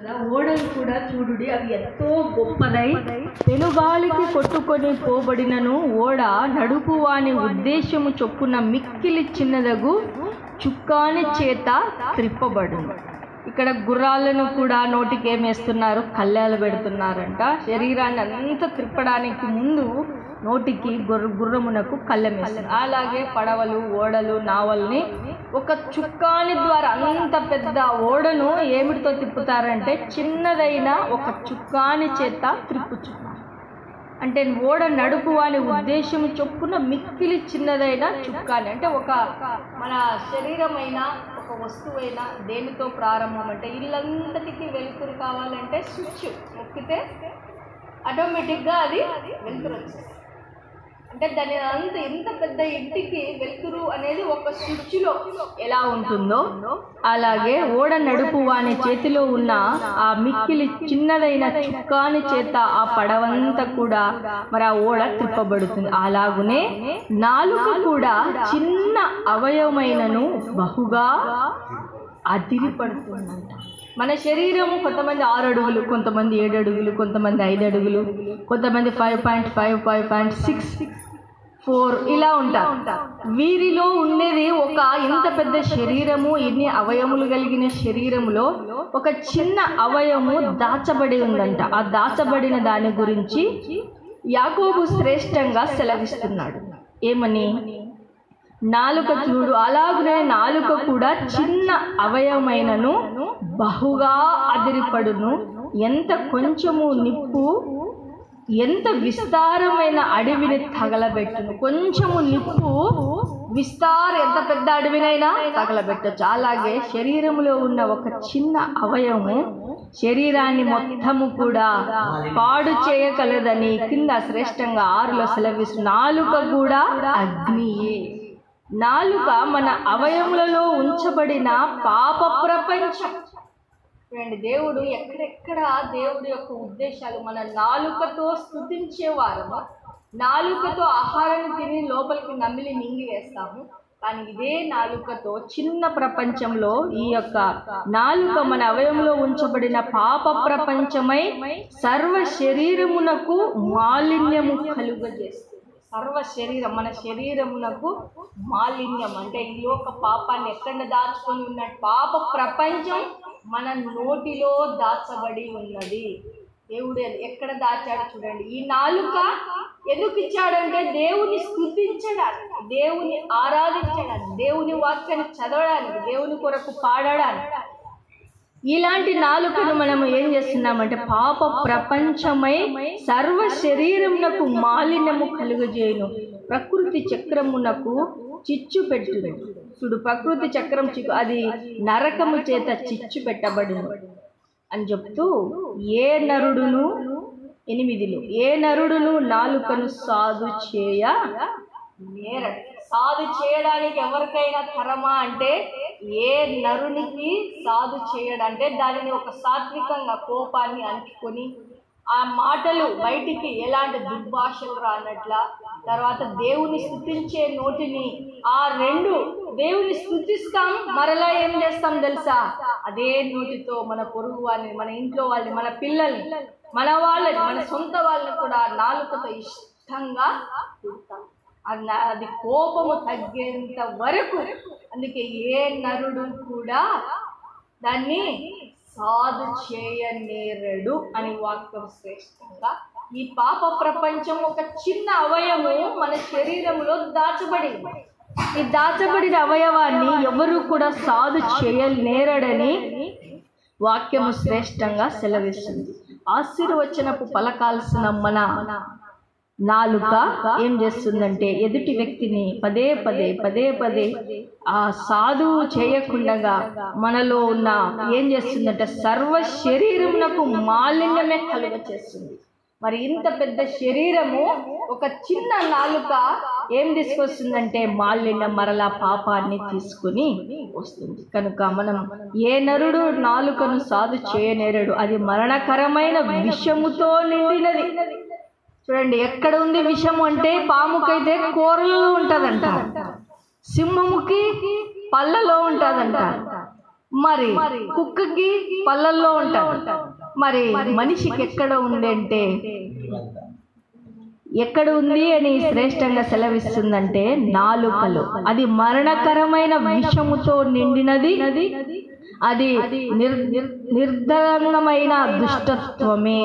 ఓడలు కూడా చూడుడి, అవి ఎంతో గొప్పదై పెనుగాలికి కొట్టుకొని పోబడినను ఓడ నడుపు వాని ఉద్దేశము చొప్పున మిక్కిలి చిన్నదగు చుక్కాని చేత త్రిప్పబడును. ఇక్కడ గుర్రాలను కూడా నోటికి ఏమేస్తున్నారు? కళ్ళాలు పెడుతున్నారంట. శరీరాన్ని అంతా త్రిప్పడానికి ముందు నోటికి గుర్రమునకు కళ్ళెమేస్తారు. అలాగే పడవలు, ఓడలు, నావల్ని ఒక చుక్కాని ద్వారా, అంత పెద్ద ఓడను ఏమిటితో తిప్పుతారంటే చిన్నదైన ఒక చుక్కాని చేత త్రిప్పుచున్నారు. అంటే ఓడ నడుపు వాని ఉద్దేశం చొప్పున మిక్కిలి చిన్నదైన చుక్కాని. అంటే ఒక మన శరీరమైన ఒక వస్తువైనా దేనితో ప్రారంభం అంటే ఇల్లంతటికి వెలుతురు కావాలంటే స్విచ్ నొక్కితే ఆటోమేటిక్గా అది వెలుతురు వచ్చేస్తుంది. అంటే దాని అంత ఇంత పెద్ద ఇంటికి వెలుతురు అనేది ఒక స్విచ్లో ఎలా ఉంటుందో అలాగే ఓడ నడుపు వాని చేతిలో ఉన్న ఆ మిక్కిలి చిన్నదైన చుక్కాని చేత ఆ పడవంతా కూడా మరి ఆ ఓడ త్రిప్పబడుతుంది. అలాగునే నాలుక కూడా చిన్న అవయవమైనను బహుగా అదిరిపడుతుందంట. మన శరీరము కొంతమంది 6 అడుగులు, కొంతమంది 7 అడుగులు, కొంతమంది 5 అడుగులు, కొంతమంది 5.5, 5.6, 4 ఇలా ఉంటారు. వీరిలో ఉండేది ఒక ఇంత పెద్ద శరీరము, ఇన్ని అవయములు కలిగిన శరీరములో ఒక చిన్న అవయము దాచబడి ఉందంట. ఆ దాచబడిన దాని గురించి యాకోబు శ్రేష్టంగా సెలవిస్తున్నాడు. ఏమని? నాలుక చూడు, అలాగనే నాలుక కూడా చిన్న అవయవమైనను బహుగా అదిరిపడును. ఎంత కొంచెము నిప్పు ఎంత విస్తారమైన అడవిని తగలబెట్టును. కొంచెము నిప్పు ఎంత పెద్ద అడవినైనా తగలబెట్టచ్చు. అలాగే శరీరంలో ఉన్న ఒక చిన్న అవయవము శరీరాన్ని మొత్తము కూడా పాడు చేయగలదని కింద శ్రేష్టంగా 6లో సెలవిస్తు. నాలుక కూడా అగ్నియే. నాలుక మన అవయములలో ఉంచబడిన పాప ప్రపంచం. చూడండి, దేవుడు ఎక్కడెక్కడ దేవుడి యొక్క ఉద్దేశాలు మన నాలుకతో స్తుతించేవారము, నాలుకతో ఆహారాన్ని తిని లోపలికి నమిలి మింగివేస్తాము. కానీ ఇదే నాలుకతో చిన్న ప్రపంచంలో ఈ యొక్క నాలుక మన అవయవంలో ఉంచబడిన పాప ప్రపంచమై సర్వ శరీరమునకు మాలిన్యము కలుగజేస్తుంది. సర్వ శరీరం, మన శరీరమునకు మాలిన్యం అంటే ఈ యొక్క పాపాన్ని ఎక్కడ దాచుకొని ఉన్నట్టు పాప ప్రపంచం మన నోటిలో దాచబడి ఉన్నది. దేవుడు ఎక్కడ దాచాడు చూడండి. ఈ నాలుక ఎందుకు ఇచ్చాడంటే దేవుని స్తుతించడానికి, దేవుని ఆరాధించడానికి, దేవుని వాక్యాన్ని చదవడానికి, దేవుని కొరకు పాడడానికి. ఇలాంటి నాలుకను మనము ఏం చేస్తున్నామంటే పాప ప్రపంచమై సర్వ శరీరమునకు మాలిన్యము కలుగజేయును, ప్రకృతి చక్రమునకు చిచ్చు పెట్టును. చూడు, ప్రకృతి చక్రం అది నరకము చేత చిచ్చు పెట్టబడును అని చెప్తూ ఏ నరుడును 8లో ఏ నరుడును నాలుకను సాధు చేయ నేరడు. సాధు చేయడానికి ఎవరికైనా తరమా అంటే ఏ నరునికి సాధు చేయడంటే దానిని ఒక సాత్వికంగా కోపాన్ని అంటుకొని ఆ మాటలు బయటికి ఎలాంటి దుర్భాషలు రానట్ల, తర్వాత దేవుని స్తుతించే నోటిని ఆ రెండు దేవుని స్తుతిస్తాం, మరలా ఏం చేస్తాం తెలుసా? అదే నోటితో మన పొరుగు వాళ్ళని, మన ఇంట్లో వాళ్ళని, మన పిల్లల్ని, మన వాళ్ళని, మన సొంత వాళ్ళని కూడా నాలుకతో ఇష్టంగా తిడతాం. అది కోపము తగ్గేంత వరకు. అందుకే ఏ నరుడు కూడా దాన్ని సాధు చేయనేరడు అని వాక్యం శ్రేష్టంగా. ఈ పాప ప్రపంచం ఒక చిన్న అవయవము మన శరీరంలో దాచబడింది. ఈ దాచబడిన అవయవాన్ని ఎవరు కూడా సాధు చేయనేరడని వాక్యము శ్రేష్టంగా సెలవిస్తుంది. ఆశీర్వచనపు పలకాల్సిన మన నాలుక ఏం చేస్తుందంటే ఎదుటి వ్యక్తిని పదే పదే ఆ సాధువు చేయకుండా మనలో ఉన్న ఏం చేస్తుందంటే సర్వ శరీరమునకు మాలిన్యమే కలుగ చేస్తుంది. మరి ఇంత పెద్ద శరీరము ఒక చిన్న నాలుక ఏం తీసుకొస్తుందంటే మాలిన్యం, మరలా పాపాన్ని తీసుకుని వస్తుంది. కనుక మనం ఏ నరుడు నాలుకను సాధు చేయనేరడు, అది మరణకరమైన విషముతో నిండినది. చూడండి, ఎక్కడ ఉంది విషము అంటే పాముకైతే కూరలలో ఉంటుందంట, సింహముకి పళ్ళలో ఉంటుందంట, మరి కుక్కకి పళ్ళల్లో ఉంటుంది. మరి మనిషికి ఎక్కడ ఉంది అంటే, ఎక్కడ ఉంది అని శ్రేష్టంగా సెలవిస్తుందంటే నాలుకలో. అది మరణకరమైన విషముతో నిండినది, అది నిర్దరణమైన దుష్టత్వమే.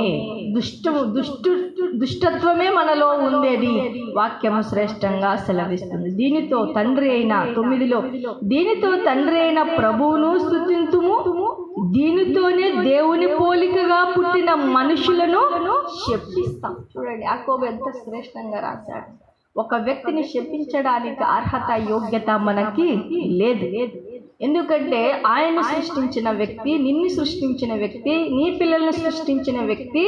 దుష్టత్వమే మనలో ఉండేది వాక్యము శ్రేష్టంగా సెలవిస్తుంది. దీనితో తండ్రి అయిన 9లో దీనితో తండ్రి అయిన ప్రభువును స్తుతింతుము, దీనితోనే దేవుని పోలికగా పుట్టిన మనుషులను శపిస్తాం. చూడండి యాకోబు ఎంత శ్రేష్టంగా రాశాడు. ఒక వ్యక్తిని శపించడానికి అర్హత యోగ్యత మనకి లేదు. ఎందుకంటే ఆయన సృష్టించిన వ్యక్తి, నిన్ను సృష్టించిన వ్యక్తి, నీ పిల్లల్ని సృష్టించిన వ్యక్తి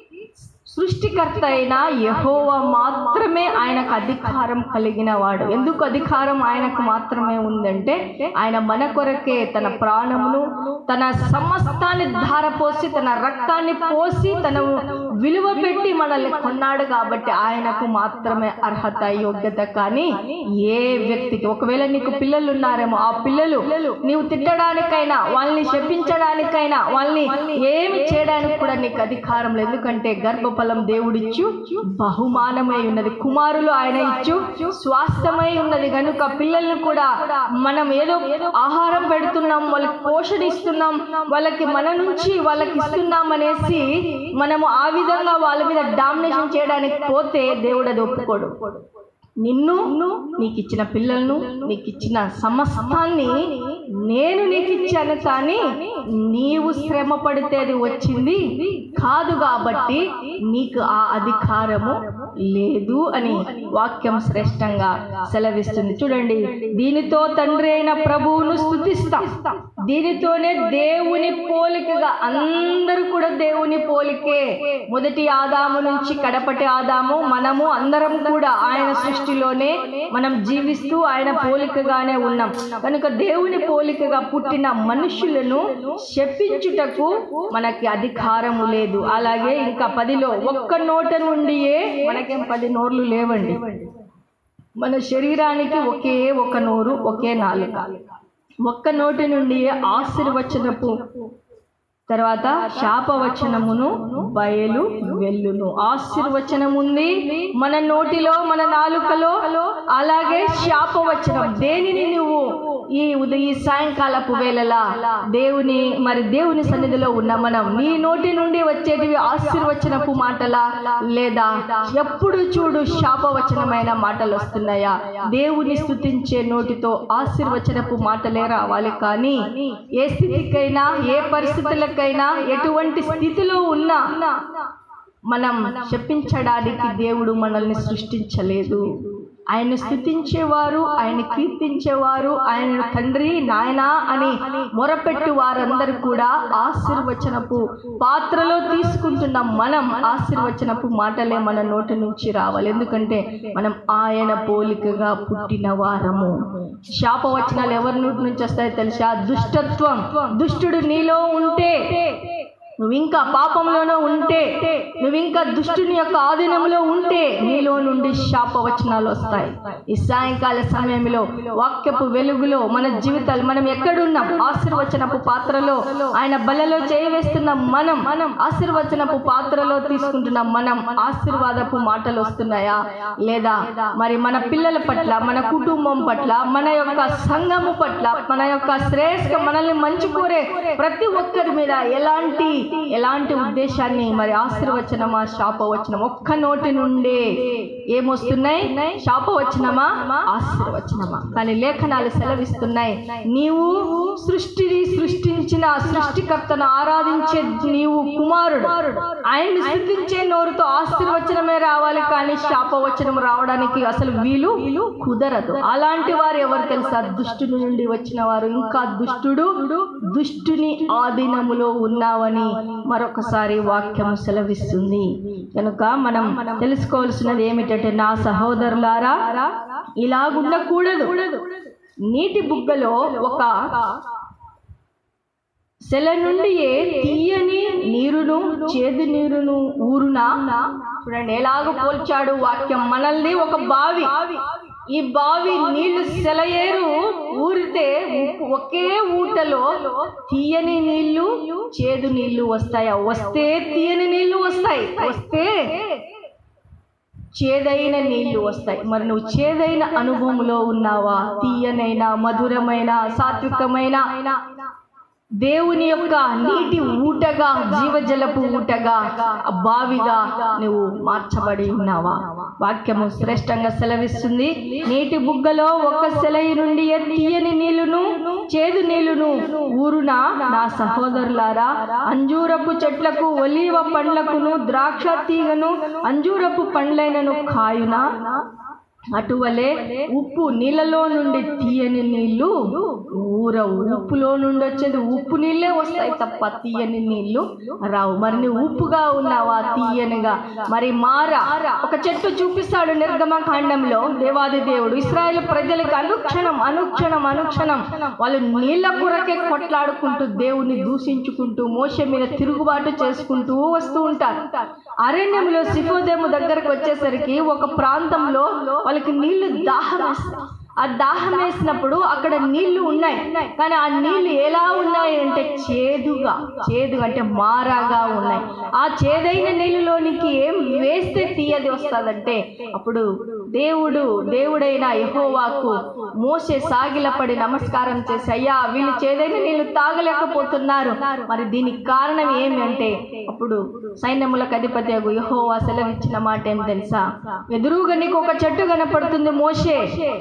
సృష్టికర్త అయిన యెహోవా మాత్రమే ఆయనకు అధికారం కలిగిన వాడు. ఎందుకు అధికారం ఆయనకు మాత్రమే ఉందంటే, ఆయన మన కొరకే తన ప్రాణమును, తన సమస్తాన్ని ధారపోసి, తన రక్తాన్ని పోసి, తన విలువ పెట్టి మనల్ని కొన్నాడు. కాబట్టి ఆయనకు మాత్రమే అర్హత యోగ్యత. కానీ ఏ వ్యక్తికి, ఒకవేళ నీకు పిల్లలు ఉన్నారేమో, ఆ పిల్లలు నీవు తిట్టడానికైనా, వాళ్ళని శపించడానికైనా, వాళ్ళని ఏమి చేయడానికి కూడా నీకు అధికారం లేదు. ఎందుకంటే గర్భఫలం దేవుడిచ్చు బహుమానమై ఉన్నది, కుమారులు ఆయన ఇచ్చు స్వాస్థ్యమై ఉన్నది. కనుక పిల్లల్ని కూడా మనం ఏదో ఆహారం పెడుతున్నాం, వాళ్ళకి పోషణ ఇస్తున్నాం, వాళ్ళకి మన నుంచి వాళ్ళకి ఇస్తున్నాం అనేసి మనము ఆ విధంగా వాళ్ళ మీద డామినేషన్ చేయడానికి పోతే దేవుడు అది ఒప్పుకోడు. నిన్ను, నీకు ఇచ్చిన పిల్లలను, నీకు ఇచ్చిన సమస్తాన్ని నేను నీకు ఇచ్చాను, కానీ నీవు శ్రమ పడితే అది వచ్చింది కాదు, కాబట్టి నీకు ఆ అధికారము లేదు అని వాక్యం శ్రేష్టంగా సెలవిస్తుంది. చూడండి, దీనితో తండ్రి అయిన ప్రభువును స్తుతిస్తాం, దీనితోనే దేవుని పోలికగా. అందరూ కూడా దేవుని పోలికే. మొదటి ఆదాము నుంచి కడపటి ఆదాము, మనము అందరం కూడా ఆయన సృష్టిలోనే మనం జీవిస్తూ ఆయన పోలికగానే ఉన్నాం. కనుక దేవుని పోలికగా పుట్టిన మనుషులను శపించుటకు మనకి అధికారము లేదు. అలాగే ఇంకా 10లో ఒక్క నోట నుండియే, మనకేం 10 నోర్లు లేవండి, మన శరీరానికి ఒకే ఒక నోరు, ఒకే నాలుక. ఒక్క నోటి నుండి ఆశీర్వచనపు తర్వాత శాపవచనమును బయలు వెల్లును. ఆశీర్వచనం ఉంది మన నోటిలో, మన నాలుకలో. అలాగే శాపవచనం. దేనిని నువ్వు ఈ సాయంకాలపు వేళలా దేవుని సన్నిధిలో ఉన్న మనం, నీ నోటి నుండి వచ్చేటివి ఆశీర్వచనపు మాటలా, లేదా ఎప్పుడు చూడు శాపవచనమైన మాటలు వస్తున్నాయా? దేవుని స్తుతించే నోటితో ఆశీర్వచనపు మాటలే రావాలి. కానీ ఏ స్థితికైనా, ఏ పరిస్థితులకైనా, ఎటువంటి స్థితిలో ఉన్నా మనం శపించడానికి దేవుడు మనల్ని సృష్టించలేదు. ఆయన స్తుతించేవారు, ఆయన కీర్తించేవారు, ఆయన తండ్రి నాయనా అని మొరపెట్టు వారందరూ కూడా ఆశీర్వచనపు పాత్రలో తీసుకుంటున్న మనం ఆశీర్వచనపు మాటలే మన నోటి నుంచి రావాలి. ఎందుకంటే మనం ఆయన పోలికగా పుట్టిన వారము. శాపవచనాలు ఎవరి నోటి నుంచి వస్తాయో తెలుసా? దుష్టత్వం. దుష్టుడు నీలో ఉంటే, నువ్వు ఇంకా పాపంలోనో ఉంటే, నువ్వు ఇంకా దుష్టుని యొక్క ఆధీనంలో ఉంటే నీలో నుండి శాపవచనాలు వస్తాయి. ఈ సాయంకాల సమయంలో వాక్యపు వెలుగులో మన జీవితాలు, మనం ఎక్కడున్నాం? ఆశీర్వచనపు పాత్రలో ఆయన బలలో చేయవేస్తున్న మనం, ఆశీర్వచనపు పాత్రలో తీసుకుంటున్న మనం ఆశీర్వాదపు మాటలు వస్తున్నాయా? లేదా మరి మన పిల్లల పట్ల, మన కుటుంబం పట్ల, మన యొక్క సంఘము పట్ల, మన యొక్క శ్రేష్ఠ, మనల్ని మంచి కోరే ప్రతి ఒక్కరి మీద ఎలాంటి ఉద్దేశాన్ని, మరి ఆశీర్వచనమా శాపవచనం? ఒక్క నోటి నుండే ఏమొస్తున్నాయి? శాపవచనమా ఆశీర్వచనమా? కానీ లేఖనాలు సెలవిస్తున్నాయి, నీవు సృష్టించిన సృష్టికర్తను ఆరాధించే నీవు కుమారుడు. ఆయన్ని స్తుతించే నోరుతో ఆశీర్వచనమే రావాలి, కానీ శాపవచనం రావడానికి అసలు వీలు కుదరదు. అలాంటి వారు ఎవరు తెలుసా? దుష్టుని నుండి వచ్చిన వారు. ఇంకా దుష్టుని ఆధీనములో ఉన్నావని మరొకసారి వాక్యము సెలవిస్తుంది. కనుక మనం తెలుసుకోవాల్సినది ఏమిటంటే, నా సహోదరులారా, ఇలాగుండకూడదు. నీటి బుగ్గలో ఒక సెల నుండి తీయని నీరును, చేదు నీరును ఊరునా? చూడండి ఎలాగ పోల్చాడు వాక్యం. మనల్ని ఒక బావి, ఈ బావి నీళ్లు సెలయేరు ఊరితే ఒకే ఊటలో తీయని నీళ్లు చేదు నీళ్లు వస్తాయా? వస్తే తీయని నీళ్లు వస్తాయి, వస్తే చేదైన నీళ్లు వస్తాయి. మరి నువ్వు చేదైన అనుభవంలో ఉన్నావా? తీయనైనా మధురమైన సాత్వికమైన దేవుని యొక్క నీటి ఊటగా, జీవజలపు ఊటగా, బావిగా నువ్వు మార్చబడి ఉన్నావా? వాక్యము శ్రేష్టంగా సెలవిస్తుంది, నీటి బుగ్గలో ఒక సెలయి నుండి తీయని నీళ్లును చేదు నీళ్లును ఊరునా నా సహోదరులారా, అంజూరపు చెట్లకు ఒలీవ పండ్లకును ద్రాక్ష తీగను అంజూరపు పండ్లైనను కాయునా? అటువలే ఉప్పు నీళ్ళలో నుండి తీయని నీళ్లు ఊరవు. ఉప్పులో నుండి వచ్చేది ఉప్పు నీళ్ళే వస్తాయి తప్ప తీయని నీళ్లు రావు. మరి నువ్వు ఉప్పుగా ఉన్నావా? తీయనిగా? మరి మారా ఒక చెట్టు చూపిస్తాడు నిర్గమకాండంలో. దేవాది దేవుడు ఇశ్రాయేలు ప్రజలకు అనుక్షణం వాళ్ళు నీళ్ళ కొరకే కొట్లాడుకుంటూ, దేవుని దూషించుకుంటూ, మోషే మీద తిరుగుబాటు చేసుకుంటూ వస్తూ ఉంటారు. అరణ్యంలో సిఫోదేము దగ్గరకు వచ్చేసరికి ఒక ప్రాంతంలో వాళ్ళకి నీళ్లు దాహం వేస్తాయి. ఆ దాహం వేసినప్పుడు అక్కడ నీళ్లు ఉన్నాయి, కానీ ఆ నీళ్లు ఎలా ఉన్నాయి అంటే చేదుగా అంటే మారాగా ఉన్నాయి. ఆ చేదైన నీళ్ళలోనికి ఏం వేస్తే తీయది వస్తుందంటే అప్పుడు దేవుడైన యెహోవాకు మోషే సాగిలపడి నమస్కారం చేసి, అయ్యా వీళ్ళు చేదైన నీళ్లు తాగలేకపోతున్నారు, మరి దీనికి కారణం ఏమి అంటే అప్పుడు సైన్యములకు అధిపతి యెహోవా సెలవిచ్చిన మాట ఏం తెలుసా? ఎదురుగా నీకు ఒక చెట్టు కనపడుతుంది మోషే,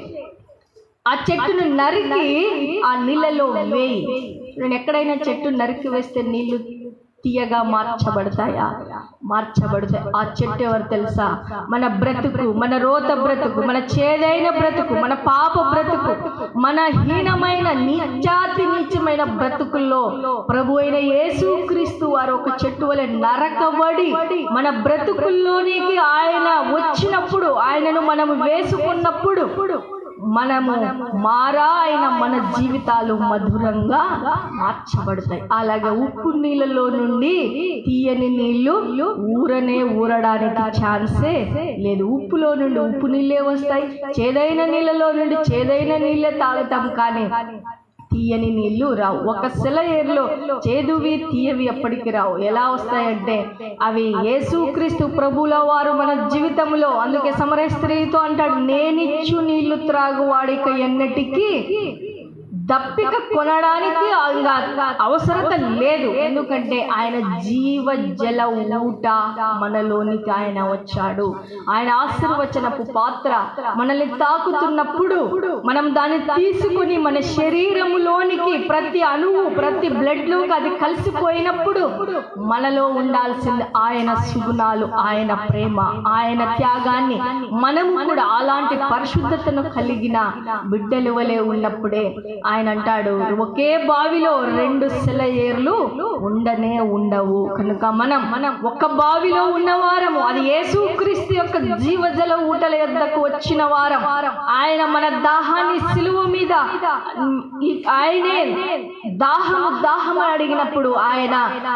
ఆ చెట్టును నరికి ఆ నీళ్ళలో వేయి. నేను ఎక్కడైనా చెట్టు నరికి వేస్తే నీళ్లు తీయగా మార్చబడతాయా? మార్చబడతాయి. ఆ చెట్టు ఎవరు తెలుసా? మన బ్రతుకు, మన రోత బ్రతుకు, మన చేదైన బ్రతుకు, మన పాప బ్రతుకు, మన హీనమైన నీచమైన బ్రతుకుల్లో ప్రభు అయిన యేసుక్రీస్తు వారు ఒక చెట్టు వలె నరకబడి మన బ్రతుకుల్లోనికి ఆయన వచ్చినప్పుడు, ఆయనను మనము వేసుకున్నప్పుడు మనము అయిన మన జీవితాలు మధురంగా మార్చబడతాయి. అలాగే ఉప్పు నీళ్ళలో నుండి తీయని నీళ్లు ఊరడానికి ఛాన్సే లేదు. ఉప్పులో నుండి ఉప్పు నీళ్ళే వస్తాయి, చేదైన నీళ్ళలో నుండి చేదైన నీళ్ళే తాగుతాం, కానీ తీయని నీళ్లు రావు. ఒక సెలయేరులో చేదువి తీయవి ఎప్పటికి రావు. ఎలా వస్తాయంటే అవి యేసుక్రీస్తు ప్రభువుల వారు మన జీవితంలో, అందుకే సమరయ స్త్రీతో అంటాడు, నేనిచ్చు నీళ్లు త్రాగువాడిక ఎన్నటికీ దప్పిక కొనడానికి అవసరత లేదు. ఎందుకంటే ఆయన జీవ జల ఊట మనలోనికి ఆయన వచ్చాడు. ఆయన ఆశీర్వచనపు పాత్ర మనల్ని తాకుతున్నప్పుడు మనం దాన్ని తీసుకుని మన శరీరములోనికి ప్రతి అణువు, ప్రతి బ్లడ్ లోకి అది కలిసిపోయినప్పుడు మనలో ఉండాల్సింది ఆయన సుగుణాలు, ఆయన ప్రేమ, ఆయన త్యాగాన్ని. మనము కూడా అలాంటి పరిశుద్ధతను కలిగిన బిడ్డలు వలె ఉన్నప్పుడే ఆయన అంటాడు, ఒకే బావిలో రెండు సెలయేర్లు ఉండవు. కనుక మనం ఒక బావిలో ఉన్నవారము, అది యేసుక్రీస్తు యొక్క జీవజల ఊటల యొద్దకు వచ్చిన వారం. ఆయన మన దాహాన్ని సిలువ మీద ఆయనే దాహం అడిగినప్పుడు ఆయన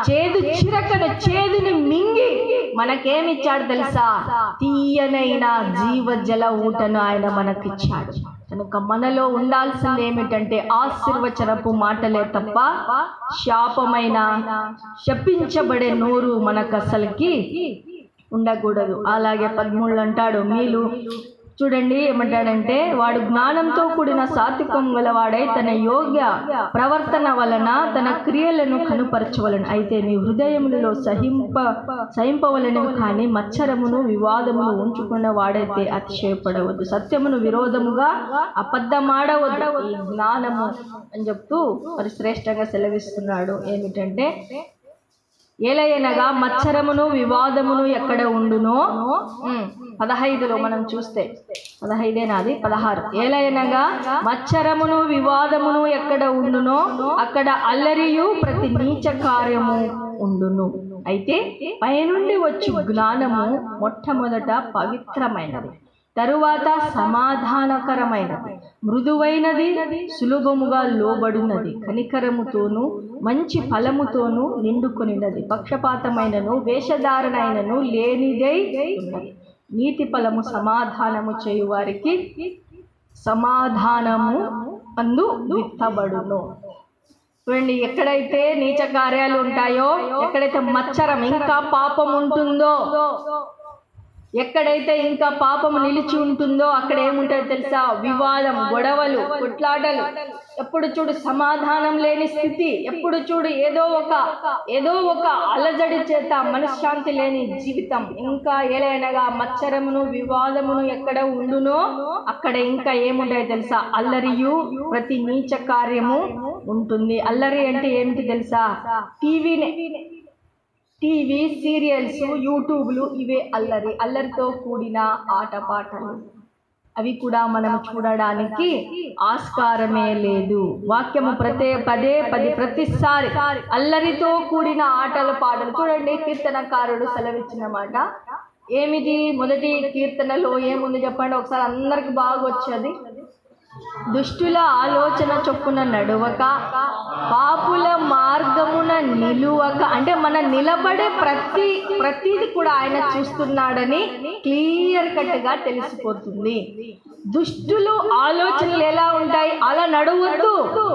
చేదుని మింగి మనకేమిచ్చాడు తెలుసా? తీయనైన జీవజల ఊటను ఆయన మనకిచ్చాడు. కనుక మనలో ఉండాల్సింది ఏమిటంటే ఆశీర్వచనపు మాటలే తప్ప శాపమైన శపించబడే నోరు మనకు అసలుకి ఉండకూడదు. అలాగే 13 అంటాడు, మీరు చూడండి ఏమంటాడంటే, వాడు జ్ఞానంతో కూడిన సాత్వికం గలవాడై తన యోగ్య ప్రవర్తన వలన తన క్రియలను కనుపరచవలను. అయితే నీ హృదయములలో సహింపవలనివి కానీ మత్సరమును వివాదమును ఉంచుకున్న వాడైతే అతిశయపడవద్దు. సత్యమును విరోధముగా అబద్ధమాడవద్దు. ఈ జ్ఞానము అని చెప్తూ మరి శ్రేష్టంగా సెలవిస్తున్నాడు. ఏమిటంటే, ఏలయనగా మత్సరమును వివాదమును ఎక్కడ ఉండునో, 15లో మనం చూస్తే 16 ఏలయనగా మత్సరమును వివాదమును ఎక్కడ ఉండునో అక్కడ అల్లరియు ప్రతి నీచ కార్యము ఉండును. అయితే పైనుండి వచ్చి జ్ఞానము మొట్టమొదట పవిత్రమైనది, తరువాత సమాధానకరమైనది, మృదువైనది, సులభముగా లోబడినది, కనికరముతోనూ మంచి ఫలముతోనూ నిండుకొనినది, పక్షపాతమైనను వేషధారణైనను లేనిదై ఉన్నది. నీతి ఫలము సమాధానము చేయు వారికి సమాధానము అందు విత్తబడును. చూడండి, ఎక్కడైతే నీచ కార్యాలు ఉంటాయో, ఎక్కడైతే మచ్చరం ఇంకా పాపం ఉంటుందో, ఎక్కడైతే ఇంకా పాపము నిలిచి ఉంటుందో అక్కడ ఏముంటుందో తెలుసా? వివాదం, గొడవలు, కొట్లాటలు, ఎప్పుడు చూడు సమాధానం లేని స్థితి, ఎప్పుడు చూడు ఏదో ఒక అలజడి చేత మనశ్శాంతి లేని జీవితం. ఇంకా ఏలైనగా మచ్చరమును వివాదమును ఎక్కడ ఉండునో అక్కడ ఇంకా ఏముంటాయో తెలుసా? అల్లరియు ప్రతి నీచ కార్యము ఉంటుంది. అల్లరి అంటే ఏమిటి తెలుసా? టీవీ సీరియల్స్, యూట్యూబ్లు, ఇవే అల్లరి. అల్లరితో కూడిన ఆటపాటలు అవి కూడా మనం చూడడానికి ఆస్కారమే లేదు. వాక్యము ప్రతిసారి అల్లరితో కూడిన ఆటలు పాటలు. చూడండి, కీర్తనకారుడు సెలవిచ్చిన మాట ఏమిటి? మొదటి కీర్తనలో ఏముంది చెప్పండి ఒకసారి, అందరికి బాగా వచ్చేది. దుష్టుల ఆలోచన చొప్పున నడువక, పాపుల మార్గమున నిలువక. అంటే మన నిలబడే ప్రతిది కూడా ఆయన చూస్తున్నాడని క్లియర్ కట్ గా తెలిసిపోతుంది. దుష్టులు ఆలోచనలు ఎలా ఉంటాయి? అలా నడవద్దు.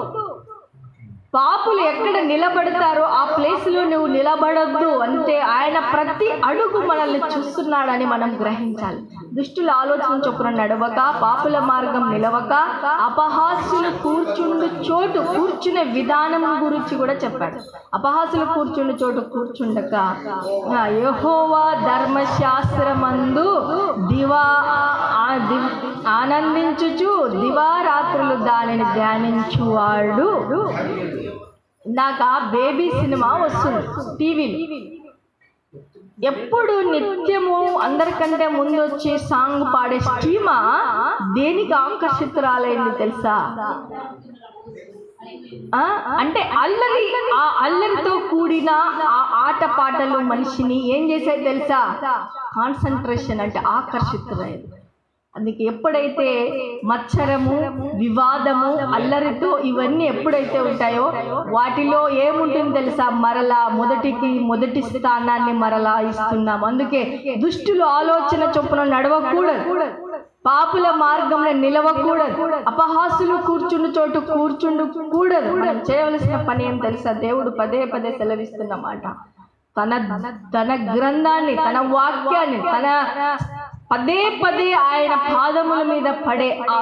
పాపులు ఎక్కడ నిలబడతారో ఆ ప్లేస్ లో నువ్వు నిలబడొద్దు. అంటే ఆయన ప్రతి అడుగు మనల్ని చూస్తున్నాడని మనం గ్రహించాలి. దుష్టుల ఆలోచన చొప్పున నడవక, పాపుల మార్గం నిలవక, అపహాస్యులు కూర్చునే విధానం గురించి కూడా చెప్పాడు. అపహాస్యులు కూర్చుండే చోటు కూర్చుండక, యెహోవా ధర్మశాస్త్రమందు ఆనందించుచు దివారాత్రులు దానిని ధ్యానించువాడు. ఇందాక బేబీ సినిమా వస్తుంది టీవీలో, ఎప్పుడు నిత్యము అందరికంటే ముందు వచ్చి సాంగ్ పాడే స్టీమా దేనికి ఆకర్షితురాలైంది తెలుసా? అంటే అల్లరితో కూడిన ఆ ఆట పాటలు మనిషిని ఏం చేసాయి తెలుసా? కాన్సన్ట్రేషన్ అంటే ఆకర్షితులైంది. అందుకే ఎప్పుడైతే మచ్చరము, వివాదము, అల్లరితో ఇవన్నీ ఎప్పుడైతే ఉంటాయో వాటిలో ఏముంటుంది తెలుసా? మరలా మొదటి స్థానాన్ని మరలా ఇస్తున్నాం. అందుకే దుష్టులు ఆలోచన చొప్పున నడవకూడదు, పాపుల మార్గంలో నిలవకూడదు, అపహాసులు కూర్చుండు చోటు కూర్చుండకూడదు. మనం చేయవలసిన పని ఏం తెలుసా? దేవుడు పదే సెలవిస్తున్నమాట. తన గ్రంథాన్ని, తన వాక్యాన్ని, పదే ఆయన పాదముల మీద పడే ఆ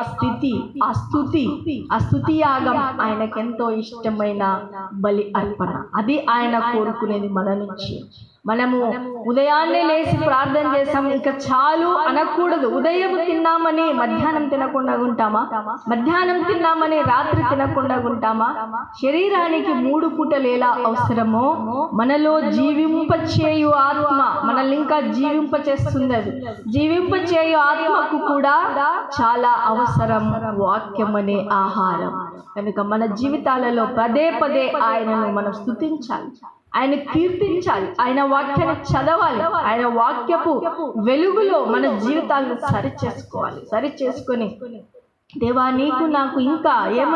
స్తుతి యాగం ఆయనకెంతో ఇష్టమైన బలి అర్పణ. అది ఆయన కోరుకునేది మన నుంచి. మనము ఉదయాన్నే లేచి ప్రార్థన చేస్తాం, ఇంకా చాలు అనకూడదు. ఉదయం తిన్నామని మధ్యాహ్నం తినకుండా ఉంటామా? మధ్యాహ్నం తిన్నామని రాత్రి తినకుండా ఉంటామా? శరీరానికి 3 పూటలు ఎలా అవసరమో మనలో జీవింపచేయు ఆత్మ మనల్ని ఇంకా జీవింపచేస్తుంది. అది జీవింపచేయు ఆత్మకు కూడా చాలా అవసరం వాక్యం అనే ఆహారం. కనుక మన జీవితాలలో పదే ఆయనను మనం స్తుతించాలి, ఆయన కీర్తించాలి, ఆయన వాక్యాన్ని చదవాలి. ఆయన వాక్యపు వెలుగులో మన జీవితాలను సరిచేసుకొని దేవా, నీకు నాకు ఇంకా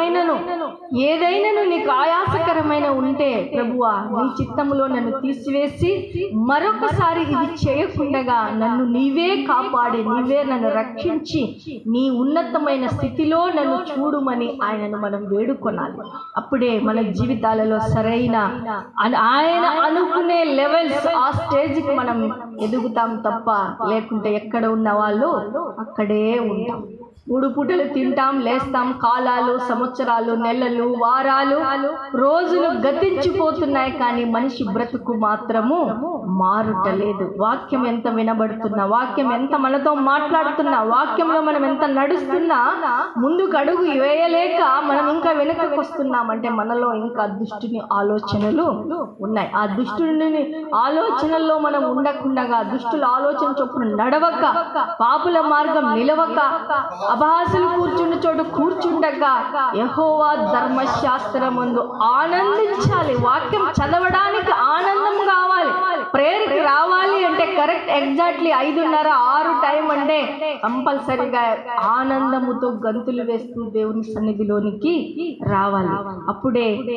ఏదైనాను నీకు ఆయాసకరమైన ఉంటే ప్రభువా, నీ చిత్తములో నన్ను తీసివేసి మరొకసారి ఇది చేయకుండా నన్ను నీవే కాపాడి, నీవే నన్ను రక్షించి నీ ఉన్నతమైన స్థితిలో నన్ను చూడుమని ఆయనను మనం వేడుకొనాలి. అప్పుడే మన జీవితాలలో సరైన ఆయన అనుకునే లెవెల్స్, ఆ స్టేజ్కి మనం ఎదుగుతాం తప్ప లేకుంటే ఎక్కడ ఉన్న వాళ్ళు అక్కడే ఉంటాం. 3 పూటలు తింటాం, లేస్తాం, కాలాలు, సంవత్సరాలు, నెలలు, వారాలు, రోజులు గతించిపోతున్నాయి, కానీ మనిషి బ్రతుకు మాత్రము మారుటలేదు. వాక్యం ఎంత వినబడుతున్నా, వాక్యం ఎంత మనతో మాట్లాడుతున్నా, వాక్యంలో మనం ఎంత నడుస్తున్నా ముందుకు అడుగు వేయలేక మనం ఇంకా వెనుకకు వస్తున్నామంటే మనలో ఇంకా దుష్టుని ఆలోచనలు ఉన్నాయి. ఆ దుష్టుని ఆలోచనల్లో మనం ఉండకుండా, దుష్టుల ఆలోచన చొప్పున నడవక, పాపుల మార్గం నిలవక, అపహాసులు కూర్చుండు చోటు కూర్చుండగా యెహోవా ధర్మశాస్త్రమందు ఆనందించాలి. వాక్యం చదవడానికి ఆనందం కావాలి, ప్రేయర్కి రావాలి అంటే కరెక్ట్ ఎగ్జాక్ట్లీ 5:30, 6 టైం అంటే కంపల్సరీగా ఆనందముతో గంతులు వేస్తూ దేవుని సన్నిధిలోనికి రావాలి. అప్పుడే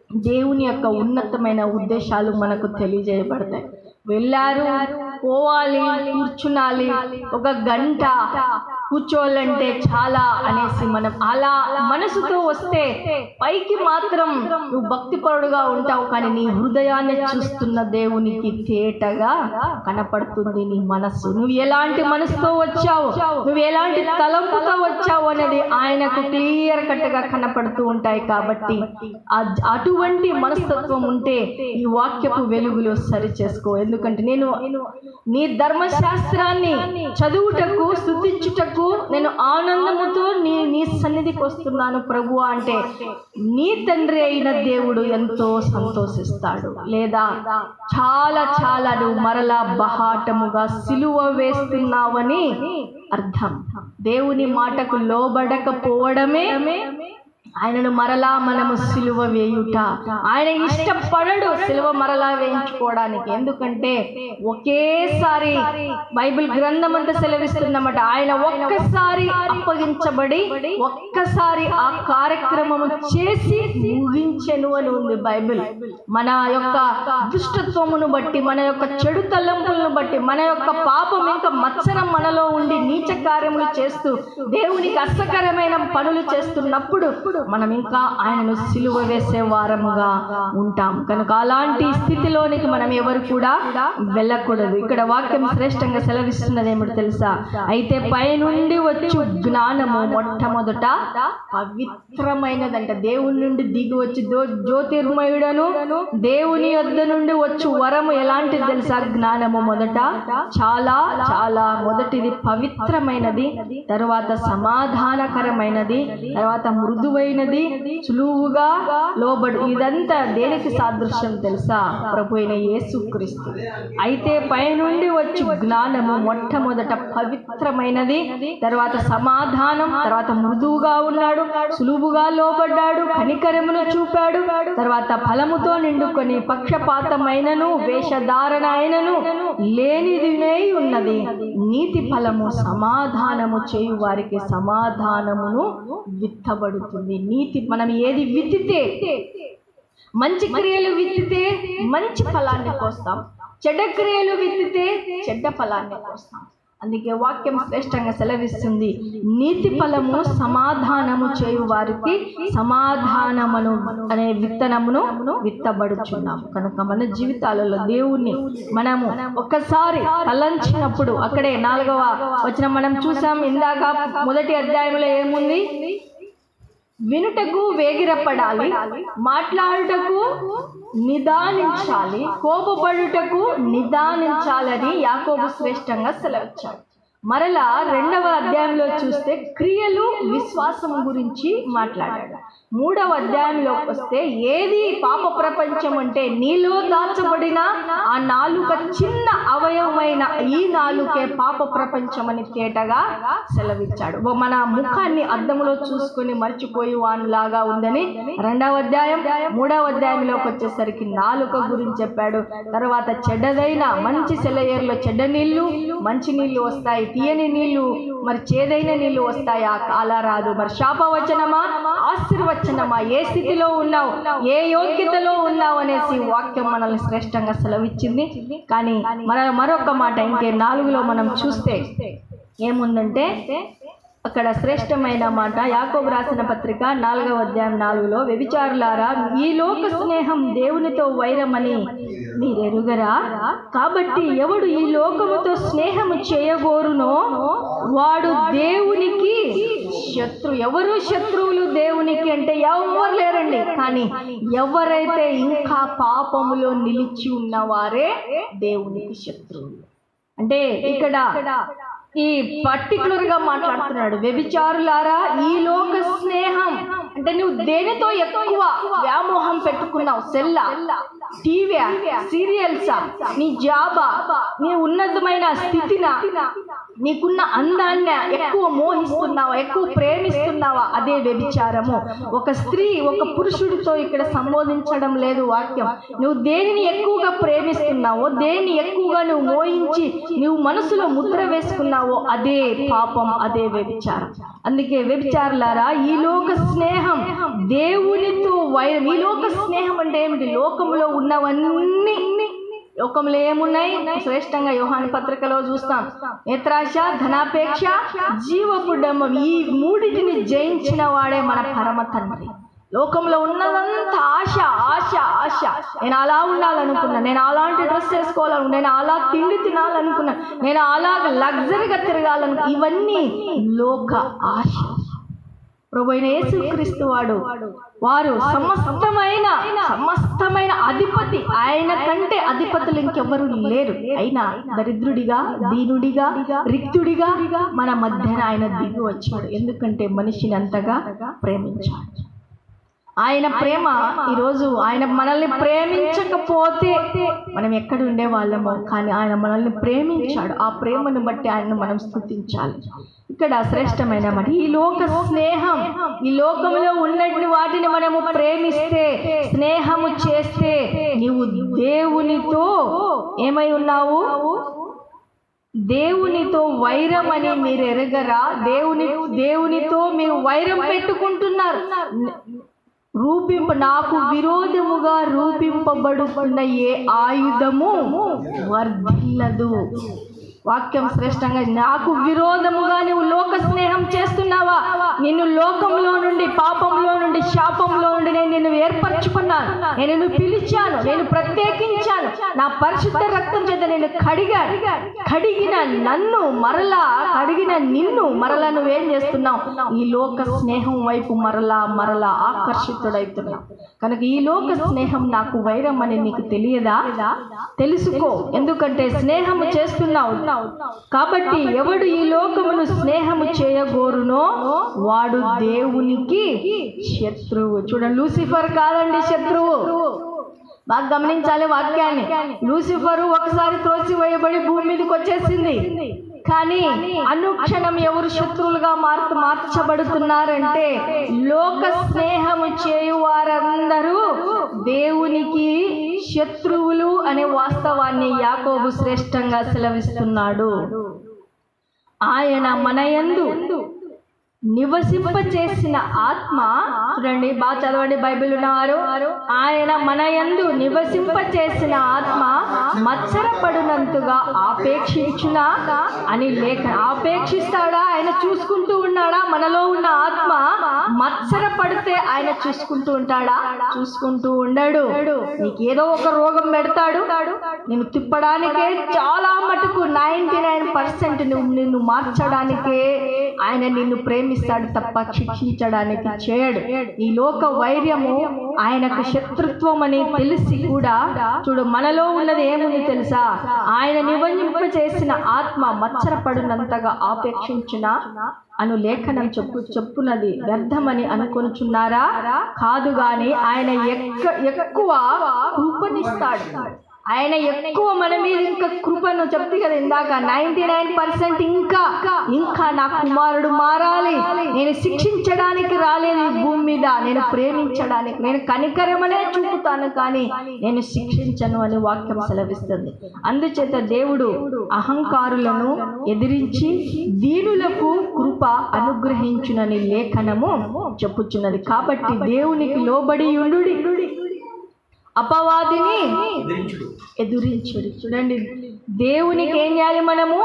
దేవుని యొక్క ఉన్నతమైన ఉద్దేశాలు మనకు తెలియజేయబడతాయి. వెళ్ళారు, పోవాలి, కూర్చునాలి, ఒక గంట కూర్చోవాలంటే చాలా అనేసి మనం అలా మనసుతో వస్తే పైకి మాత్రం నువ్వు భక్తిపరుడుగా ఉంటావు, కానీ నీ హృదయాన్ని చూస్తున్న దేవునికి తేటగా కనపడుతుంది నీ మనస్సు. నువ్వు ఎలాంటి మనసుతో వచ్చావు, నువ్వు ఎలాంటి తలంపుతో వచ్చావు అనేది ఆయనకు క్లియర్ కట్గా కనపడుతూ ఉంటాయి. కాబట్టి అటువంటి మనస్తత్వం ఉంటే ఈ వాక్యపు వెలుగులో సరి చేసుకో. ఎందుకంటే నేను నీ ధర్మశాస్త్రాన్ని చదువుటకు, స్తుతించుటకు నేను ఆనందముతో నీ సన్నిధికి వస్తున్నాను ప్రభు అంటే నీ తండ్రి అయిన దేవుడు ఎంతో సంతోషిస్తాడు. లేదా చాలా చాలా నువ్వు మరలా బహాటముగా సిలువ వేస్తున్నావని అర్థం. దేవుని మాటకు లోబడకపోవడమే ఆయనను మరలా మనము సిలువ వేయుట. ఆయన ఇష్టపడడు సిలువ మరలా వేయించుకోవడానికి. ఎందుకంటే ఒకేసారి బైబిల్ గ్రంథం అంతా సెలవిస్తున్నమాట, ఆయన ఒక్కసారి అప్పగించబడి ఒక్కసారి ఆ కార్యక్రమము చేసి ముగించెను అని ఉంది బైబిల్. మన యొక్క దుష్టత్వమును బట్టి, మన యొక్క చెడు తలంపులను బట్టి, మన యొక్క పాపం ఇంకా మత్సరం మనలో ఉండి నీచ కార్యములు చేస్తూ దేవునికి అసహ్యకరమైన పనులు చేస్తున్నప్పుడు మనం ఇంకా ఆయనను సిలువ వేసే వారముగా ఉంటాం. కనుక అలాంటి స్థితిలోనికి మనం ఎవరు కూడా వెళ్ళకూడదు. ఇక్కడ వాక్యం శ్రేష్టంగా సెలవిస్తున్నది ఏమిటి తెలుసా? అయితే పైనుండి వచ్చు జ్ఞానము మొట్టమొదట పవిత్రమైనదంట. దేవుని నుండి దిగి వచ్చి జ్యోతిర్మయుడను దేవుని యొద్ద నుండి వచ్చు వరము ఎలాంటిది తెలుసా? జ్ఞానము మొదట చాలా చాలా మొదటిది పవిత్రమైనది, తర్వాత సమాధానకరమైనది, తర్వాత మృదువైనది, సులువుగా లోబడు. ఇదంతా దేనికి సాదృశ్యం తెలుసా? ప్రభు అయిన యేసుక్రీస్తు. అయితే పైనుండి వచ్చి జ్ఞానము మొట్టమొదట పవిత్రమైనది, తర్వాత సమాధానం, తర్వాత మృదువుగా ఉన్నాడు, సులువుగా లోబడ్డాడు, కనికరమును చూపాడు, తర్వాత ఫలముతో నిండుకొని పక్షపాతమైనను వేషధారణ అయినను లేనిదినే ఉన్నది. నీతి ఫలము సమాధానము చేయు వారికి సమాధానమును విత్తబడుతుంది. నీతి మనం ఏది విత్తితే, మంచి క్రియలు విత్తితే మంచి ఫలాన్ని కోస్తాం, చెడ్డ క్రియలు విత్తితే చెడ్డ ఫలాన్ని కోస్తాం. అందుకే వాక్యం శ్రేష్టంగా సెలవిస్తుంది, నీతి ఫలము సమాధానము చేయు వారికి సమాధానమును అనే విత్తనమును విత్తబడుచున్నాము. కనుక మన జీవితాలలో దేవుణ్ణి మనము ఒక్కసారి తలంచినప్పుడు, అక్కడే 4వ వచనం మనం చూసాం. ఇందాక మొదటి అధ్యాయంలో ఏముంది? వినుటకు వేగిరపడాలి, మాట్లాడుటకు నిదానించాలి, కోపపడుటకు నిదానించాలని యాకోబు శ్రేష్టంగా సెలవిచ్చాడు. మరలా 2వ అధ్యాయంలో చూస్తే క్రియలు విశ్వాసం గురించి మాట్లాడాడు. 3వ అధ్యాయంలోకి వస్తే ఏది పాప ప్రపంచం అంటే నీలో దాచబడిన ఆ నాలుక, చిన్న అవయవమైన ఈ నాలుకే పాప ప్రపంచం అని తేటగా సెలవిచ్చాడు. మన ముఖాన్ని అద్దంలో చూసుకుని మర్చిపోయి వానిలాగా ఉందని 2వ అధ్యాయం. 3వ అధ్యాయంలోకి వచ్చేసరికి నాలుక గురించి చెప్పాడు. తర్వాత చెడ్డదైన మంచి సెలయేరులో చెడ్డ నీళ్లు, మంచి నీళ్లు వస్తాయి, తీయని నీళ్లు మరి చేదైన నీళ్లు వస్తాయి, ఆ కాల రాదు. మరి శాపవచనమా ఆశీర్వచనమా, ఏ స్థితిలో ఉన్నావు, ఏ యోగ్యతలో ఉన్నావు అనేసి వాక్యం మనల్ని శ్రేష్టంగా సెలవిచ్చింది. కానీ మరొక మాట ఇంకే 4లో మనం చూస్తే ఏముందంటే, అక్కడ శ్రేష్టమైన మాట యాకోబు రాసిన పత్రిక 4వ అధ్యాయం 4లో, వ్యభిచారులారా ఈ లోక స్నేహం దేవునితో వైరమని మీరెరుగరా? కాబట్టి ఎవడు ఈ లోకముతో స్నేహము చేయగోరునో వాడు దేవునికి శత్రు. ఎవరు శత్రువులు దేవునికి అంటే ఎవరు లేరండి. కానీ ఎవరైతే ఇంకా పాపములో నిలిచి ఉన్నవారే దేవునికి శత్రువులు. అంటే ఇక్కడ ఈ పర్టికులర్ గా మాట్లాడుతున్నాడు, వ్యభిచారులారా ఈ లోక స్నేహం అంటే నువ్వు దేనితో ఎక్కువ వ్యామోహం పెట్టుకున్నావు? సెల్లా, టీవీ, సీరియల్సా, నీ జాబా, నీ ఉన్నతమైన స్థితినా, నీకున్న అందాన్ని ఎక్కువ మోహిస్తున్నావా, ఎక్కువ ప్రేమిస్తున్నావా? అదే వ్యభిచారము. ఒక స్త్రీ ఒక పురుషుడితో ఇక్కడ సంబోధించడం లేదు వాక్యం. నువ్వు దేనిని ఎక్కువగా ప్రేమిస్తున్నావో, దేన్ని ఎక్కువగా నువ్వు మోహించి నువ్వు మనసులో ముద్ర వేసుకున్నావో చేస్తున్నావో అదే పాపం, అదే వ్యభిచారం. అందుకే వ్యభిచారులారా, ఈ లోక స్నేహం దేవునితో వైరం. ఈ లోక స్నేహం అంటే ఏమిటి? లోకంలో ఉన్నవన్నీ, లోకంలో ఏమున్నాయి? శ్రేష్టంగా యోహాను పత్రికలో చూస్తాం. నేత్రాశ, ధనాపేక్ష, జీవపు డంబం. ఈ మూడిటిని జయించిన వాడే మన పరమ తండ్రి. లోకంలో ఉన్నదంతా ఆశ ఆశ ఆశ. నేను అలా ఉండాలనుకున్నా, నేను అలాంటి డ్రెస్ వేసుకోవాలను, నేను అలా తిండి తినాలనుకున్నా, నేను అలాగ లగ్జరీగా తిరగాలను. ఇవన్నీ లోక ఆశ. ప్రభువైన యేసుక్రీస్తు వారు సమస్తమైన అధిపతి. ఆయన కంటే అధిపతులు ఇంకెవ్వరూ లేరు. అయినా దరిద్రుడిగా, దీనుడిగా, రిక్తుడిగా మన మధ్యన ఆయన దిగి వచ్చాడు. ఎందుకంటే మనిషిని అంతగా ప్రేమించాడు. ఆయన ప్రేమ ఈరోజు, ఆయన మనల్ని ప్రేమించకపోతే మనం ఎక్కడ ఉండేవాళ్ళమో, కానీ ఆయన మనల్ని ప్రేమించాడు. ఆ ప్రేమను బట్టి ఆయనను మనం స్తుతించాలి. ఇక్కడ శ్రేష్టమైన మాట, ఈ లోక స్నేహం. ఈ లోకంలో ఉన్నటువంటి వాటిని మనము ప్రేమిస్తే, స్నేహము చేస్తే, నీవు దేవునితో ఏమై ఉన్నావు? దేవునితో వైరం అని మీరు ఎరగరా? దేవునితో మీరు వైరం పెట్టుకుంటున్నారు. నాకు విరోధముగా రూపింపబడుతున్న ఏ ఆయుధము వర్ధిల్లదు. వాక్యం శ్రేష్టంగా, నాకు విరోధముగా నువ్వు లోక స్నేహం చేస్తున్నావా? నిన్ను లోకంలో నుండి, పాపంలో నుండి, శాపంలో నుండి నేను నిన్ను ఏర్పరచుకున్నాను, నేను నిన్ను పిలిచాను, నేను ప్రత్యేకించాను, నా పరిశుద్ధ రక్తం చేత నేను కడిగాను. కడిగిన నిన్ను మరలా నువ్వేం చేస్తున్నావు? ఈ లోక స్నేహం వైపు మరలా ఆకర్షితుడవుతున్నావు. కనుక ఈ లోక స్నేహం నాకు వైరం అని నీకు తెలియదా? తెలుసుకో. ఎందుకంటే స్నేహము చేస్తున్నావు కాబట్టి. ఎవడు ఈ లోకమును స్నేహము చేయగోరునో వాడు దేవునికి శత్రువు. చూడండి, లూసిఫర్ కాదండి శత్రువు. బాగా గమనించాలి వాక్యాన్ని. లూసిఫరు ఒకసారి త్రోసివేయబడి భూమి మీదకి వచ్చేసింది. కానీ అనుక్షణం ఎవరు శత్రువులుగా మార్చబడుతున్నారంటే, లోక స్నేహము చేయు వారందరూ దేవునికి శత్రువులు అనే వాస్తవాన్ని యాకోబు శ్రేష్టంగా సెలవిస్తున్నాడు. ఆయన మనయందు నివసింపచేసిన ఆత్మ, చూడండి బాగా చదవండి బైబిల్ ఉన్నవారు, ఆయన మనయందు నివసింపచేసిన ఆత్మ మత్సరపడినంతగా ఆపేక్షించునా అని లేఖనం. ఆపేక్షిస్తాడా? ఆయన చూసుకుంటూ ఉన్నాడా? మనలో ఉన్న ఆత్మ మత్సరపడితే ఆయన చూసుకుంటూ ఉంటాడా? చూసుకుంటూ ఉండడు. నీకు ఏదో ఒక రోగం పెడతాడు, నిన్ను తిప్పడానికే చాలా మటుకు 99% నిన్ను మార్చడానికే ఆయన నిన్ను ప్రేమిస్తాడు తప్ప శిక్షించడానికి చేయడు. ఈ లోక వైర్యము ఆయనకు శత్రుత్వం అని తెలిసి కూడా, చూడు మనలో ఉన్నది ఏముంది తెలుసా? ఆయన నిబంధింప చేసిన ఆత్మ మత్సరపడినంతగా ఆపేక్షించిన అను లేఖనం చెప్పున్నది. వ్యర్థమని అనుకొనుచున్నారా? కాదు గాని ఆయన ఎక్కువ కృపనిస్తాడు. ఆయన ఎక్కువ మన మీద ఇంకా కృపను చెప్తే కదా ఇందాక, 99% ఇంకా నా కుమారుడు మారాలి. నేను శిక్షించడానికి రాలేదు ఈ భూమి మీద, నేను ప్రేమించడానికి, నేను కనికరమనే చూపుతాను కానీ నేను శిక్షించను అని వాక్యం సెలవిస్తుంది. అందుచేత దేవుడు అహంకారులను ఎదిరించి దీనులకు కృప అనుగ్రహించునని లేఖనము చెప్పుచున్నది. కాబట్టి దేవునికి లోబడి ఉండుడి, అపవాదిని ఎదురించుడి. చూడండి, దేవునికి ఏం చేయాలి? మనము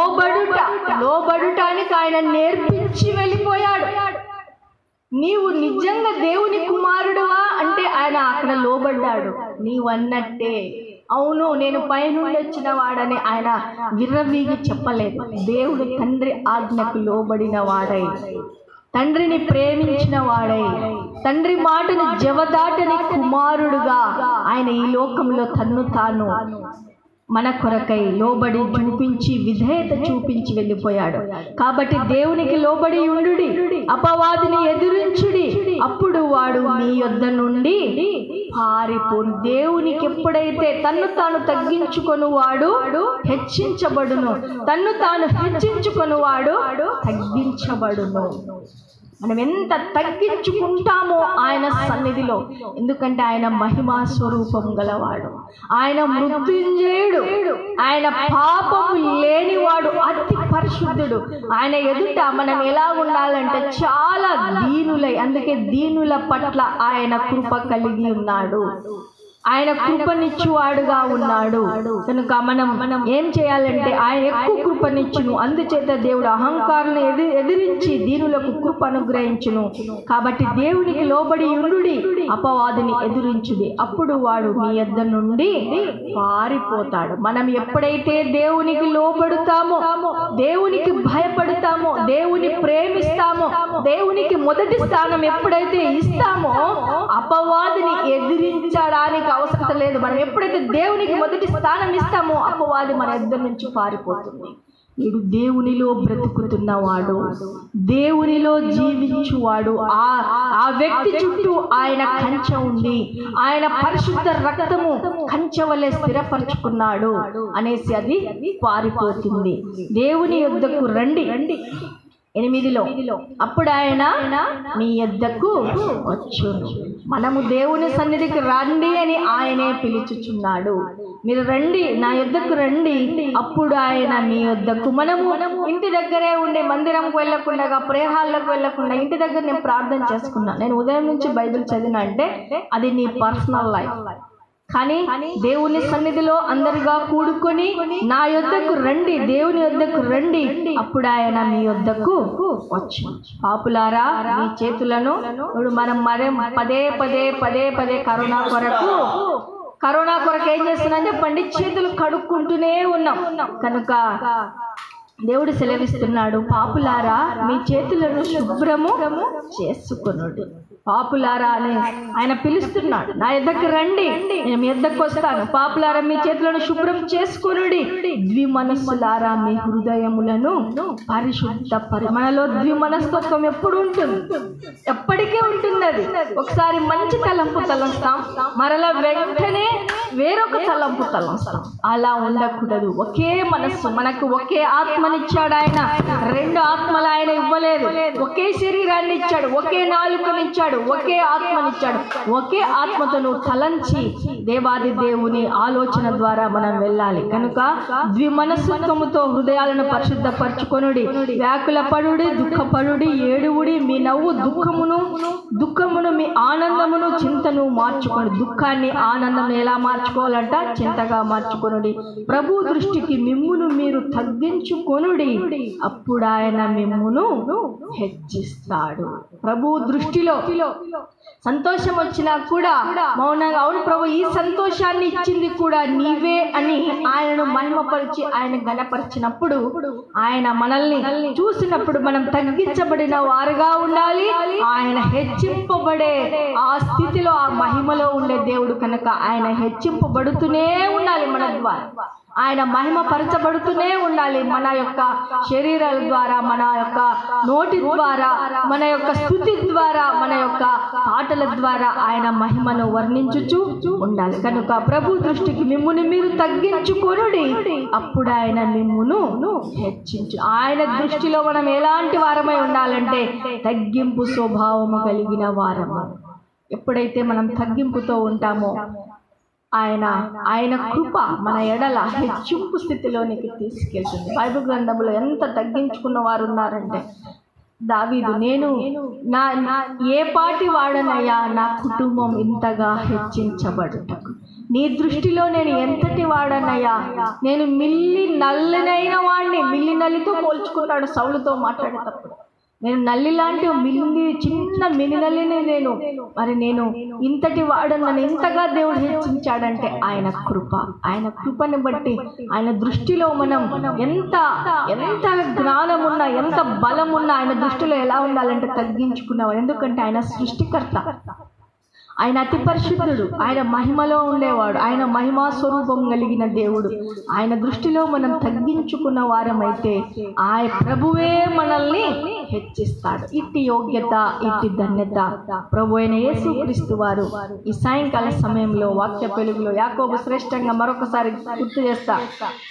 లోబడుటానికి ఆయన నేర్పించి వెళ్ళిపోయాడు. నీవు నిజంగా దేవుని కుమారుడువా అంటే ఆయన అక్కడ లోబడ్డాడు. నీవన్నట్టే, అవును నేను పైనుండి వచ్చిన వాడని ఆయన విర్రవీగి చెప్పలేదు. దేవుడు తండ్రి ఆజ్ఞకు లోబడిన వాడై, తండ్రిని ప్రేమించిన వాడై, తండ్రి మాటను జవదాటని కుమారుడుగా ఆయన ఈ లోకంలో తన్ను తాను మన కొరకై లోబడి చూపించి, విధేయత చూపించి వెళ్ళిపోయాడు. కాబట్టి దేవునికి లోబడి ఉండుడి, అపవాదిని ఎదురించుడి, అప్పుడు వాడు మీ యొద్ద నుండి పారిపోను. దేవునికి ఎప్పుడైతే తన్ను తాను తగ్గించుకొని వాడు హెచ్చించబడును, తన్ను తాను హెచ్చించుకొని వాడు తగ్గించబడును. మనం ఎంత తగ్గించుకుంటామో ఆయన సన్నిధిలో, ఎందుకంటే ఆయన మహిమా స్వరూపం గలవాడు, ఆయన మృత్యుంజయుడు, ఆయన పాపము లేనివాడు, అతి పరిశుద్ధుడు. ఆయన ఎదుట మనం ఎలా ఉండాలంటే చాలా దీనులై, అందుకే దీనుల పట్ల ఆయన కృప కలిగి ఉన్నాడు, ఆయన కృపనిచ్చువాడుగా ఉన్నాడు. కనుక మనం ఏం చేయాలంటే ఆయన ఎక్కువ కృపనిచ్చును. అందుచేత దేవుడు అహంకారులను ఎదిరించి దీనులకు కృప అనుగ్రహించును. కాబట్టి దేవునికి లోబడి ఉండుడి, అపవాదిని ఎదురించుడి, అప్పుడు వాడు మీ యొద్ద నుండి పారిపోతాడు. మనం ఎప్పుడైతే దేవునికి లోబడుతామో, దేవునికి భయపడతామో, దేవుని ప్రేమిస్తామో, దేవునికి మొదటి స్థానం ఎప్పుడైతే ఇస్తామో, అపవాదిని ఎదిరించడానికి అవసరం లేదు. మనం ఎప్పుడైతే దేవునికి మొదటి స్థానం ఇస్తామో, అపవాది మన ఇద్దరి నుంచి పారిపోతుంది. వీడు దేవునిలో బ్రతుకుతున్నవాడు, దేవునిలో జీవించువాడు, ఆ వ్యక్తి చుట్టూ ఆయన కంచె ఉంది, ఆయన పరిశుద్ధ రక్తము కంచె వలె స్థిరపరచుకున్నాడు అనేసి అది పారిపోతుంది. దేవుని యొద్దకు రండి 8లో, అప్పుడు ఆయన మీ యొద్దకు వచ్చును. మనము దేవుని సన్నిధికి రండి అని ఆయనే పిలుచుచున్నాడు. మీరు రండి, నా యొద్దకు రండి, అప్పుడు ఆయన మీ యొద్దకు. మనము ఇంటి దగ్గరే ఉండే మందిరంకు వెళ్ళకుండా, ప్రేహాలకు వెళ్ళకుండా ఇంటి దగ్గర నేను ప్రార్థన చేసుకున్నా, నేను ఉదయం నుంచి బైబిల్ చదివినా అంటే అది నీ పర్సనల్ లైఫ్. కానీ దేవుని సన్నిధిలో అందరుగా కూడుకొని నా యొద్దకు రండి, దేవుని యొద్దకు రండి, అప్పుడు ఆయన మీ యొద్దకు వచ్చు. పాపులారా, మీ చేతులను ఇప్పుడు మనం పదే పదే కరోనా కొరకు ఏం చేస్తున్నాం చెప్పండి? చేతులు కడుక్కుంటూనే ఉన్నాం. కనుక దేవుడు సెలవిస్తున్నాడు, పాపులారా మీ చేతులను శుభ్రము చేసుకొనుడి. పాపులారా అని ఆయన పిలుస్తున్నాడు. నా యొద్దకు రండి, నేను మీ యొద్దకు వస్తాను. పాపులారా మీ చేతులను శుభ్రం చేసుకొనుడి. ద్విమనస్సులారా మీ హృదయములను మనలో ద్విమనస్తత్వం ఎప్పుడు ఉంటుంది? ఎప్పటికీ ఉంటుంది. అది ఒకసారి మంచి తలంపు తలంస్తాం, మరలా వెంటనే వేరొక తలంపు తలంస్తాం. అలా ఉండకూడదు. ఒకే మనస్సు, మనకు ఒకే ఆత్మనిచ్చాడు ఆయన, 2 ఆత్మలు ఆయన ఇవ్వలేదు. ఒకే శరీరాన్ని ఇచ్చాడు, ఒకే నాలుకనిచ్చాడు, ఒకే ఆత్మనిచ్చాడు. ఒకే ఆత్మతో నువ్వు తలంచి దేవాది దేవుని ఆలోచన ద్వారా మనం వెళ్ళాలి. కనుక ద్విమనస్సుత్వముతో హృదయాలను పరిశుద్ధపరచుకొనుడి. వ్యాకులపడుడి, దుఃఖపడుడి, ఏడువుడి. మీ నవ్వు దుఃఖమును మీ ఆనందమును చింతను మార్చుకోండి. దుఃఖాన్ని ఆనందం ఎలా మార్చుకోవాలంట? చింతగా మార్చుకొనుడి. ప్రభు దృష్టికి మిమ్మును మీరు తగ్గించుకొనుడి, అప్పుడు ఆయన మిమ్మును హెచ్చిస్తాడు. ప్రభు దృష్టిలో సంతోషం వచ్చినా కూడా మౌనంగా, అవును ప్రభు ఈ సంతోషాన్ని ఇచ్చింది కూడా నీవే అని ఆయనను మహిమపరిచి ఆయన ఘనపరిచినప్పుడు, ఆయన మనల్ని చూసినప్పుడు మనం తగ్గించబడిన వారుగా ఉండాలి. ఆయన హెచ్చింపబడే ఆ స్థితిలో, ఆ మహిమలో ఉండే దేవుడు కనుక ఆయన హెచ్చింపబడుతూనే ఉండాలి. మన ద్వారా ఆయన మహిమ పరచబడుతూనే ఉండాలి. మన యొక్క శరీరాల ద్వారా, మన యొక్క నోటి ద్వారా, మన యొక్క స్తుతి ద్వారా, మన యొక్క పాటల ద్వారా ఆయన మహిమను వర్ణించుచూ ఉండాలి. కనుక ప్రభు దృష్టికి మిమ్ముని మీరు తగ్గించుకొనుడి, అప్పుడు ఆయన మిమ్మును హెచ్చించు. ఆయన దృష్టిలో మనం ఎలాంటి వారమై ఉండాలంటే తగ్గింపు స్వభావము కలిగిన వారము. ఎప్పుడైతే మనం తగ్గింపుతో ఉంటామో ఆయన కృప మన ఎడల హెచ్చింపు స్థితిలోనికి తీసుకెళ్తుంది. బైబిల్ గ్రంథంలో ఎంత తగ్గించుకున్న వారు ఉన్నారంటే, దావీదు, నేను నా ఏ పాటి వాడనయ్యా నా కుటుంబం ఇంతగా హెచ్చించబడుటకు, నీ దృష్టిలో నేను ఎంతటి వాడనయ్యా, నేను మిల్లి నల్లినైన వాడిని. మిల్లి నల్లితో పోల్చుకుంటాడు సౌలుతో మాట్లాడేటప్పుడు. నేను నల్లి లాంటి చిన్న మిని నల్లిని నేను ఇంతటి వాడు, నన్ను ఇంతగా దేవుడు హెచ్చించాడంటే ఆయన కృపని బట్టి, ఆయన దృష్టిలో మనం ఎంత జ్ఞానం ఉన్నా, ఎంత బలం ఉన్నా ఆయన దృష్టిలో ఎలా ఉండాలంటే తగ్గించుకున్నవాడు. ఎందుకంటే ఆయన సృష్టికర్త, ఆయన అతి పరిశుద్ధుడు, ఆయన మహిమలో ఉండేవాడు, ఆయన మహిమా స్వరూపం కలిగిన దేవుడు. ఆయన దృష్టిలో మనం తగ్గించుకున్న వారమైతే ప్రభువే మనల్ని హెచ్చిస్తాడు. ఇట్టి యోగ్యత, ఇట్టి ధన్యత ప్రభు అయిన యేసుక్రీస్తు వారు ఈ సాయంకాల సమయంలో వాక్య వెలుగులో యాకోబు శ్రేష్టంగా మరొకసారి గుర్తు చేస్తా,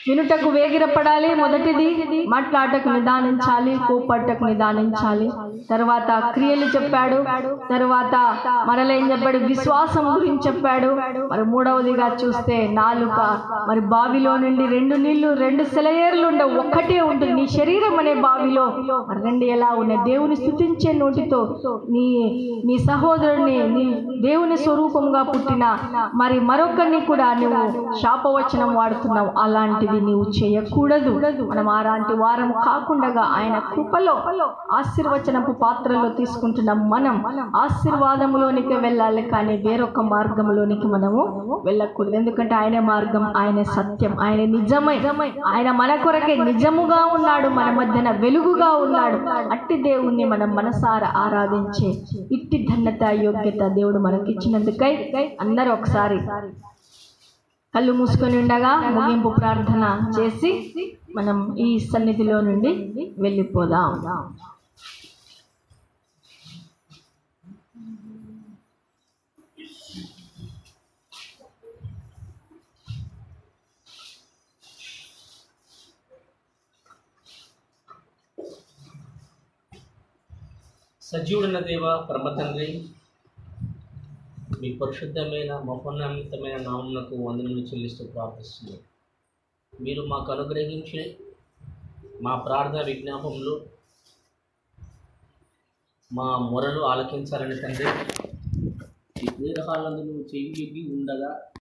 వినుటకు వేగిరపడాలి, మొదటిది మాట్లాడటకు నిదానించాలి, కోపట్టకు నిదానించాలి. తర్వాత క్రియలు చెప్పాడు, తర్వాత మరలా ఏం చెప్పాడు, విశ్వాసం గురించి చెప్పాడు. మరి మూడవదిగా చూస్తే నాలుక. మరి బావిలో నుండి 2 నీళ్లు 2 సెలయేర్లు ఉండవు, ఒక్కటే ఉంటుంది. నీ శరీరం అనే బావిలో మరి 2 ఎలా ఉన్నాయి? దేవుని స్తుతించే నోటితో నీ సహోదరుని, నీ దేవుని స్వరూపంగా పుట్టిన మరి మరొకరిని కూడా నువ్వు శాపవచనం వాడుతున్నావు. అలాంటిది నీవు చేయకూడదు. మనం అలాంటి వారం కాకుండా ఆయన కృపలో ఆశీర్వచనపు పాత్రలో తీసుకుంటున్న మనం ఆశీర్వాదములోనికి వెళ్ళాలి, కానీ వేరొక మార్గంలోనికి మనము వెళ్ళకూడదు. ఎందుకంటే ఆయన మార్గం, ఆయన సత్యం, ఆయన నిజమై, ఆయన మన కొరకే నిజముగా ఉన్నాడు, మన మధ్యన వెలుగుగా ఉన్నాడు. అట్టి దేవుణ్ణి మనం మనసారా ఆరాధించే ఇట్టి ధన్యత, యోగ్యత దేవుడు మనకిచ్చినందుకై అందరూ ఒకసారి కళ్ళు మూసుకొని ఉండగా ముగింపు ప్రార్థన చేసి మనం ఈ సన్నిధిలో నుండి వెళ్ళిపోదాం. సజీవుడైన దేవ, పరమ తండ్రి, మీ పరిశుద్ధమైన మహోన్నతమైన నామమునకు వందనములు చెల్లిస్తూ ప్రార్థిస్తున్నాం. మీరు మాకు అనుగ్రహించి మా ప్రార్థన విజ్ఞాపములు, మా మొరలు ఆలకించాలని తండ్రి, ఈ ఉదయకాలంలో నువ్వు చెయ్యి ఉండగా